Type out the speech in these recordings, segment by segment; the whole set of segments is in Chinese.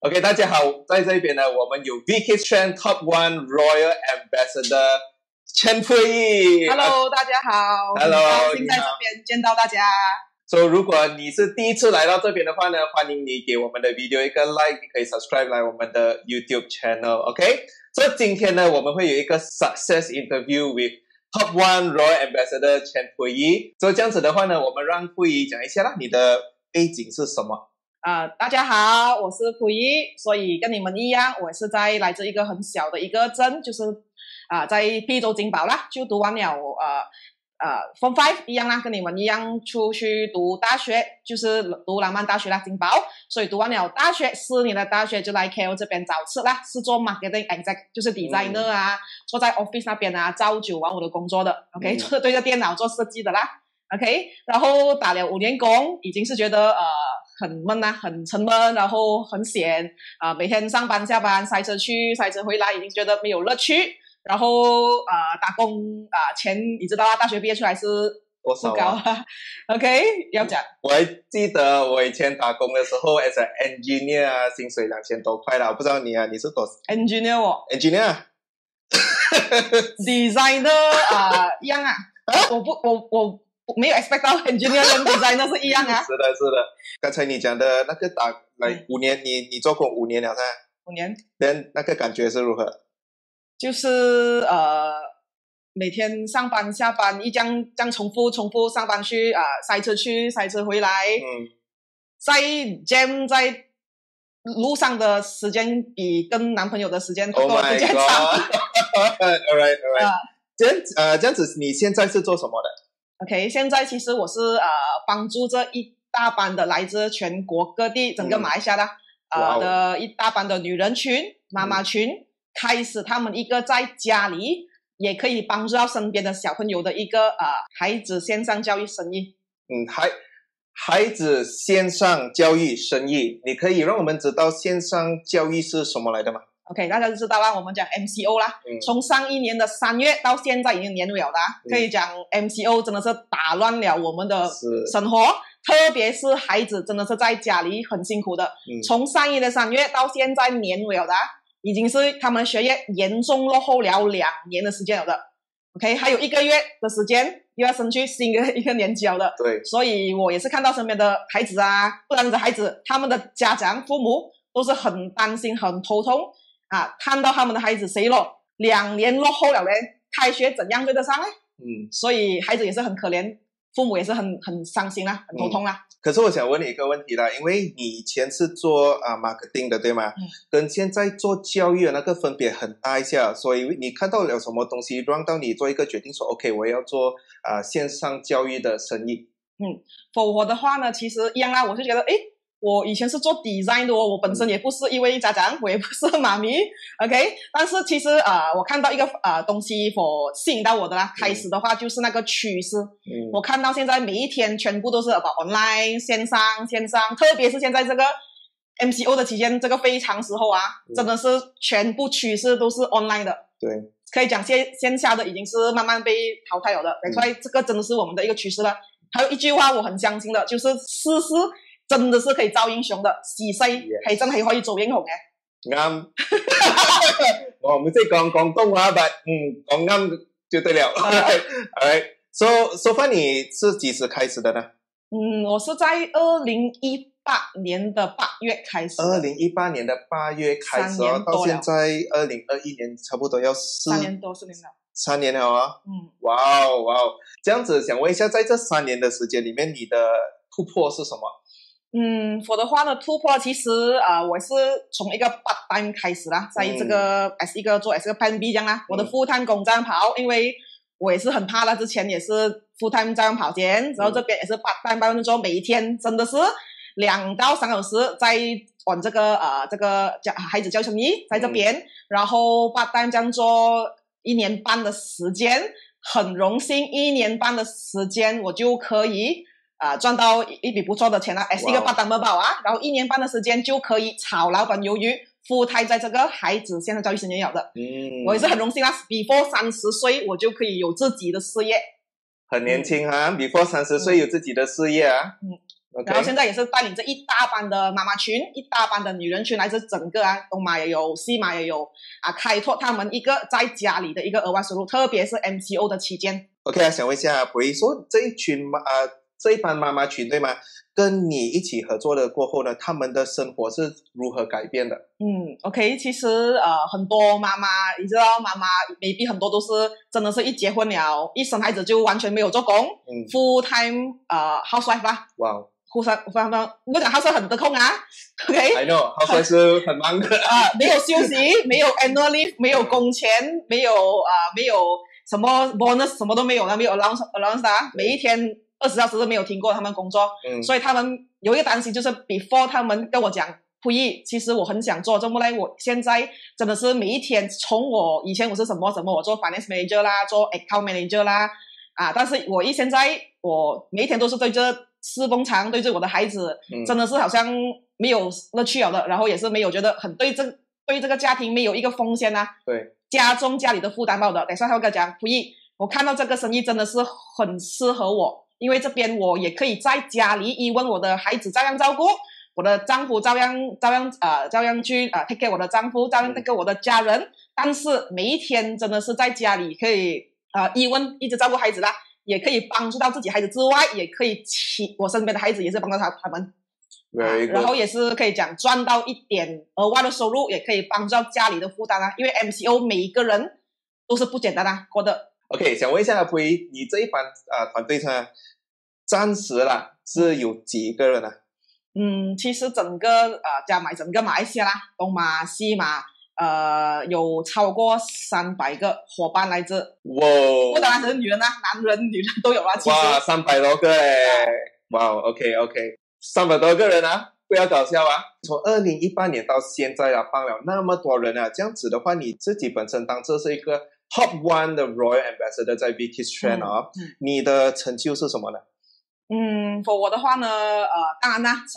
OK， 大家好，在这边呢，我们有 VK Trend Top One Royal Ambassador 陈佩仪。 Hello， 大家好。 Hello， 很高兴在这边见到大家。 如果你是第一次来到这边的话呢，欢迎你给我们的 video 一个 like， 可以 subscribe 来我们的 YouTube channel。OK， 今天呢，我们会有一个 success interview with Top One Royal Ambassador 陈佩仪。这样子的话呢，我们让佩仪讲一下啦，你的背景是什么？ 大家好，我是溥仪，所以跟你们一样，我也是来自一个很小的一个镇，就是在碧州金宝啦，就读完了Form 5一样啦，跟你们一样出去读大学，就是读浪漫大学啦，金宝，所以读完了大学4年的大学就来 KL 这边找吃啦，是做 marketing exec， 就是 designer 啊，坐在 office 那边啊，朝9晚5的工作的 ，OK， 对着电脑做设计的啦 ，OK， 然后打了5年工，已经是觉得很闷啊，很沉闷，然后很闲每天上班下班塞车去塞车回来，已经觉得没有乐趣。然后打工钱你知道啊，大学毕业出来是多少不高OK， 要讲。 我还记得我以前打工的时候 as an engineer 啊，薪水2000多块啦。我不知道你啊，你是多少 engineer 哦 engineer designer 一样啊。我没有 expect 到 engineer 跟 designer 是一样啊。 是的，是的。刚才你讲的那个5年，你做工5年了噻 ？5年。 then 那个感觉是如何？ 就是每天上班下班这样重复上班去塞车去塞车回来，在 jam 在路上的时间比跟男朋友的时间多时间长。 Alright， 这样子，你现在是做什么的 ？OK， 现在其实我是帮助这一大班的来自全国各地整个马来西亚的一大班的女人群、妈妈群。开始他们一个在家里也可以帮助到身边的小朋友的一个孩子线上教育生意。 孩子线上教育生意，你可以让我们知道线上教育是什么来的吗？ OK， 大家就知道啦，我们讲 MCO 啦，从上一年的3月到现在已经年尾了啦，可以讲 MCO 真的是打乱了我们的生活，特别是孩子真的是在家里很辛苦的，从上一年的3月到现在年尾了的已经是他们学业严重落后了2年的时间了的 ，OK， 还有1个月的时间又要升去新的一个年级了的。对，所以我也是看到身边的孩子不单是孩子，他们的家长父母都是很担心、很头痛看到他们的孩子谁了2年落后了嘞，开学怎样对得上呢？所以孩子也是很可怜，父母也是很伤心啦，很头痛啦。 可是我想问你一个问题啦，因为你以前是做marketing 的对吗？跟现在做教育的那个分别很大一下，所以你看到了什么东西让到你做一个决定说 OK 我要做线上教育的生意 for 我的话呢，其实一样啦，我就觉得我以前是做 design 的我本身也不是一位家长，我也不是妈咪 OK， 但是其实我看到一个东西吸引到我的啦，开始的话就是那个趋势我看到现在每一天全部都是 about online 线上，特别是现在这个 MCO 的期间，这个非常时候真的是全部趋势都是 online 的。对，可以讲线下的已经是慢慢被淘汰了的，所以这个真的是我们的一个趋势了。还有一句话我很相信的，就是事实真的是可以造英雄的，時勢係真係可以做英雄嘅。 啱，我唔識講廣東話，but講啱就對了。Alright， so far 你是幾時開始的呢？ 我是在2018年的8月開始。 2018年的8月開始到現在2021年差不多要4年了。3年了啊。哇哦，這樣子想問一下，在這3年的時間裡面，你的突破是什麼？ 我的話呢，突破其實我是從一個 part time 開始啦，在這個 as 一個 plan B 這樣啦。我的 full time 工這樣跑，因為我也是很怕啦，之前也是 full time 這樣跑間，然後這邊也是 part time 做，每一天真的是2到3小時在玩這個孩子教育生意在這邊，然後 part time 這樣做1年半的時間，很榮幸1年半的時間我就可以賺到一筆不錯的錢啦，as 一個 part time 包然後1年半的時間就可以炒老闆魷魚full time 在這個孩子線上教育生意有的。我也是很榮幸啦 ，before 30歲我就可以有自己的事業。 很年輕before 30歲有自己的事業 OK， 然后现在也是带领着一大班的妈妈群，一大班的女人群，来自整个东马也有，西马也有开拓他们一个在家里的一个额外收入，特别是 MCO 的期间。 OK 啊，想问一下，可以说这一班妈妈群对吗？跟你一起合作的过后呢，他们的生活是如何改变的 OK， 其实很多妈妈，你知道妈妈 maybe 很多都是真的是一结婚了，一生孩子就完全没有做工，full time housewife 啦。 哇， 不讲 housewife 很得空啊 ，OK。I know housewife 是很忙的没有休息，没有 annual leave， 没有工钱，没有什么 bonus， 什么都没有了，没有 allowance 啊，每一天20小时都没有停过他们工作，所以他们有一个担心，就是 before 他们跟我讲，不易，其实我很想做，这么来，我现在真的是每一天，从我以前我是什么，我做 finance manager 啦，做 account manager 啦，但是现在我每一天都是对着四奉场，对着我的孩子，真的是好像没有乐趣了的，然后也是没有觉得很对这个家庭没有一个奉献啊， 对， 加重家里的负担报的。等一下他会跟我讲，不易，我看到这个生意真的是很适合我。因为这边我也可以在家里，even我的孩子照样照顾，我的丈夫照样去take care 我的丈夫，照样 take care 我的家人。但是每一天真的是在家里可以even 一直照顾孩子啦，也可以帮助到自己孩子之外，也可以我身边的孩子也是帮到他们。然后也是可以讲赚到一点额外的收入，也可以帮助到家里的负担啊。因为 MCO 每一个人都是不简单啊，过得。 OK， 想问一下普仪，你这一班团队呢，暂时啦是有几个人啊？ 其实整个加埋整个马来西亚啦，东马西马有超过300个伙伴来自。 哇！ 不单是女人啊，男人女人都有啊。其实哇，300多个哇 ，OK， 300多个人啊，不要搞笑啊！从2018年到现在啊，帮了那么多人啊，这样子的话，你自己本身当这是一个 Top 1的 Royal Ambassador 在 VKids Trend 你的成就是什么呢 ？for 我的话呢，当然啦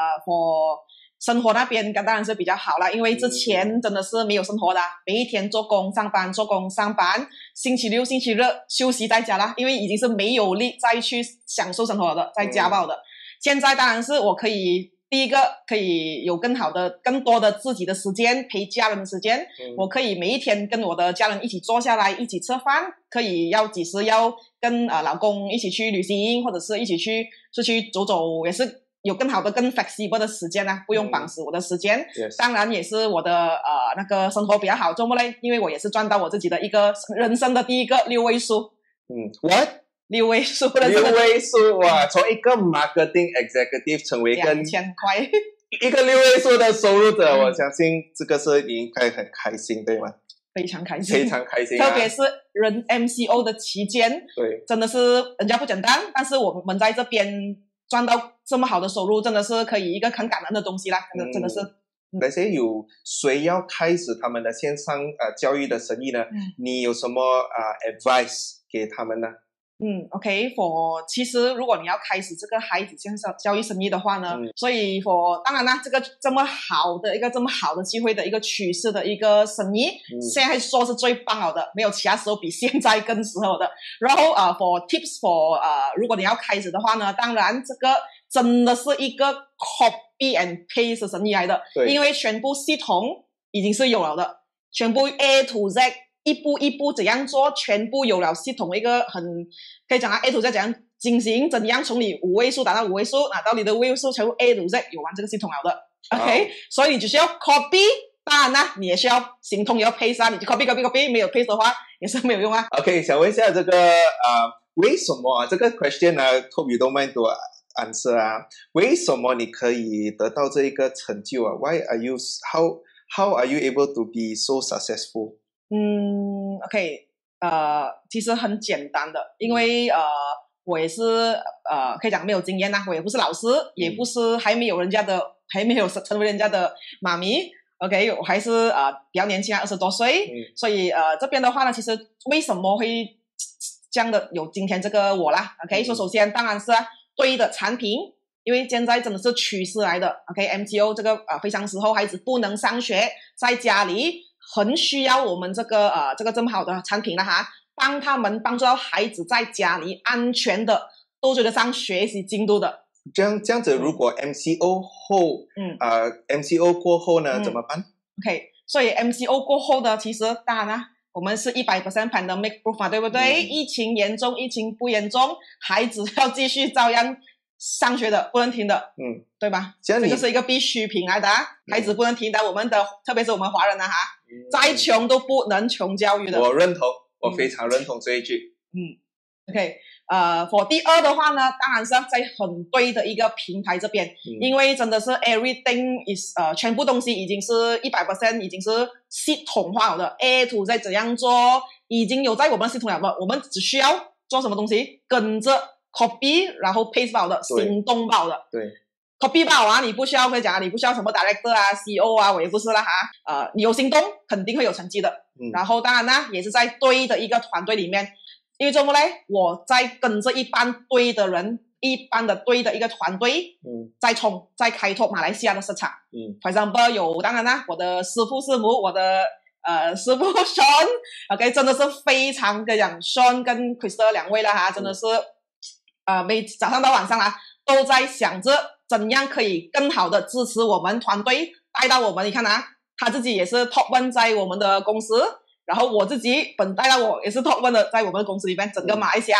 ，for 生活那边当然是比较好啦，因为之前真的是没有生活的，每一天做工上班，星期六、星期日休息在家啦，因为已经是没有力再去享受生活的，在家暴的。现在当然是我可以第一个可以有更多的自己的时间，陪家人的时间，我可以每一天跟我的家人一起坐下来一起吃饭，可以几时要跟老公一起去旅行，或者是一起出去走走，也是有更好的更 flexible 的时间啊，不用绑死我的时间。当然也是我的那个生活比较好，周末嘞，因为我也是赚到我自己的一个人生的第一个6位数。 What？ 6位数的 6位数哇！从一个 marketing executive 成为一个 2000块， 一个6位数的收入者，我相信这个是你应该很开心，对吗？ 非常开心， 非常开心， 特别是MCO 的期间， 对， 真的是人家不简单，但是我们在这边赚到这么好的收入，真的是可以一个很感恩的东西啦，真的是。 那些有谁要开始他们的线上教育的生意呢？你有什么advice 给他们呢 ？OK， 其实如果你要开始这个孩子线上教育生意的话呢，所以当然啦，这个这么好的机会的一个趋势的一个生意，现在说是最棒了的，没有其他时候比现在更适合的。然后for tips for 如果你要开始的话呢，当然这个真的是一个 copy and paste 的生意来的，因为全部系统已经是有了的，全部 A to Z。一步一步怎样做，全部有了系统，一个很可以讲A to Z 怎样进行，怎样从你5位数打到5位数，拿到你的位数，全部 A to Z 有完这个系统了的 ，OK， 所以你只需要 copy， 当然啦，你也需要行动也要 paste 啊，你就 copy， 没有 paste 的话也是没有用啊。 OK， 想问一下这个为什么这个 question 呢 ？Hope you don't mind to answer 为什么你可以得到这一个成就？Why are you how are you able to be so successful？ OK， 其实很简单的，因为我也是可以讲没有经验啦，我也不是老师，也不是还没有成为人家的妈咪 ，OK， 我还是比较年轻20多岁，所以这边的话呢，其实为什么会这样的有今天这个我啦 ，OK， 说首先当然是对的产品，因为现在真的是趋势来的 ，OK，MCO 这个非常时候孩子不能上学，在家里。很需要我们这个这么好的产品了哈，帮助到孩子在家里安全的都追得上学习进度的这样子，如果 MCO 后，MCO 过后呢，怎么办 ？OK， 所以 MCO 过后的，其实当然啦，我们是100% pandemic proof 嘛，对不对？疫情严重，疫情不严重，孩子要继续照样上学的，不能停的，对吧？这个是一个必需品来的啊，孩子不能停的。我们的，特别是我们华人啊，再穷都不能穷教育的。 我认同，我非常认同这一句。 OK， for 第二的话呢，当然是在很对的一个平台这边，因为真的是 everything is 全部东西已经是100%已经是系统化了的 ，A to 再怎样做，已经有在我们系统了的，我们只需要做什么东西，跟着 copy 然后 paste 包的，行动包的。 对 ，copy 包啊，你不需要会讲，你不需要什么 director 啊 CEO 啊，我也不是啦哈，你有行动肯定会有成绩的。然后当然呢，也是在对的一个团队里面。因为怎么呢？我在跟着一般对的人，一般的对的一个团队，在开拓马来西亚的市场。for example 有当然啦，我的师父师母，我的师父 Sean，OK， 真的是非常的讲 Sean 跟 Crystal 两位啦哈，真的是每早上到晚上啦，都在想着怎样可以更好的支持我们团队，带到我们。你看啊，他自己也是 top one 在我们的公司。然后我自己本带到我也是 top one 的，在我们公司里面，整个马来西亚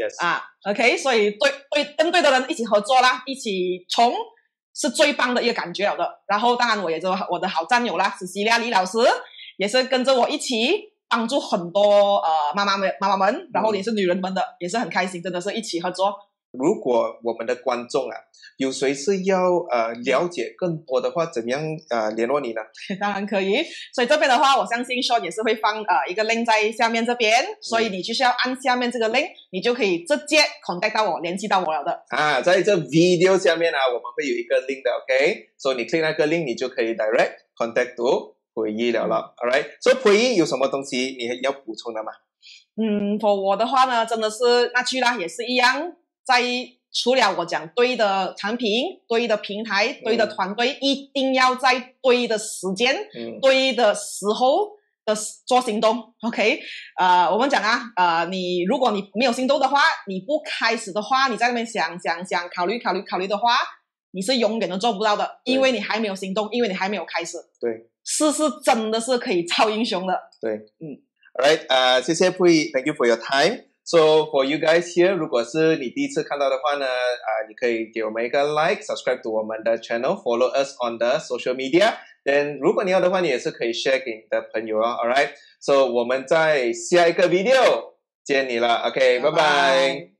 ，OK， 所以跟对的人一起合作啦，一起冲是最棒的一个感觉了的。然后当然我也有我的好战友啦，史希利亚李老师也是跟着我一起帮助很多妈妈们，然后也是女人们的，也是很开心，真的是一起合作。 如果我们的观众有谁是要了解更多的话，怎样联络你呢？ 当然可以，所以这边的话，我相信 Sean 也是会放一个 link 在下面这边，所以你就是要按下面这个 link， 你就可以直接 contact 到我，联系到我了的。 在这 video 下面我们会有一个 link 的 ，OK， 所以你 click 那个 link， 你就可以 direct contact to 培仪了了 ，alright， 所以培仪有什么东西你要补充的吗 ？for 我的话呢，真的是那句啦，也是一样。除了我讲对的产品、对的平台、对的团队，一定要在对的时间、对的时候的做行动。OK， 我们讲如果你没有行动的话，你不开始的话，你在那边想、考虑的话，你是永远都做不到的，因为你还没有行动，因为你还没有开始。 对， 事真的是可以造英雄的。 对，Alright， 谢谢培仪 ，Thank you for your time。So for you guys here， 如果是你第一次看到的话呢，你可以给我们一个 like，subscribe to 我们的 channel，follow us on the social media。Then 如果你要的话，你也是可以 share 给你的朋友啊。Alright，So 我们在下一个 video 见你了。OK，拜拜。